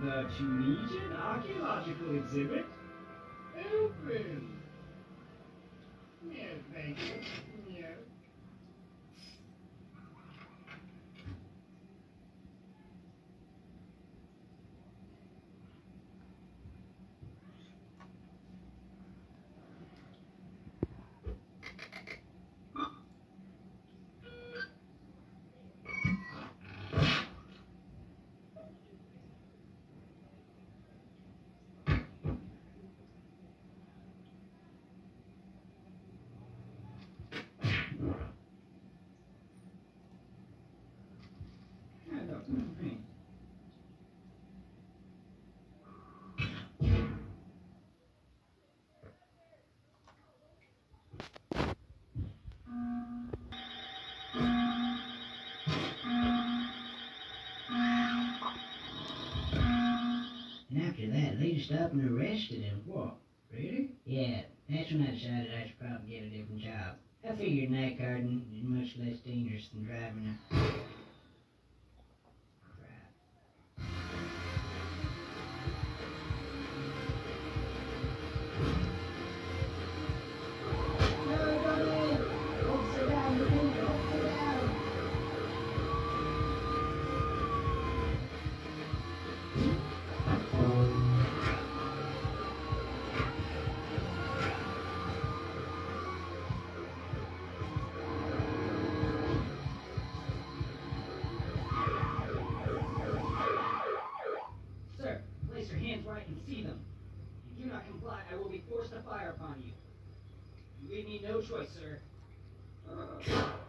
The Tunisian archaeological exhibit? Open! Yes, thank you. Yes. And after that, they just up and arrested him. What? Really? Yeah, that's when I decided I should probably get a different job. I figured night guarding is much less dangerous than driving a... Sir, place your hands where I can see them. If you do not comply, I will be forced to fire upon you. You leave me no choice, sir.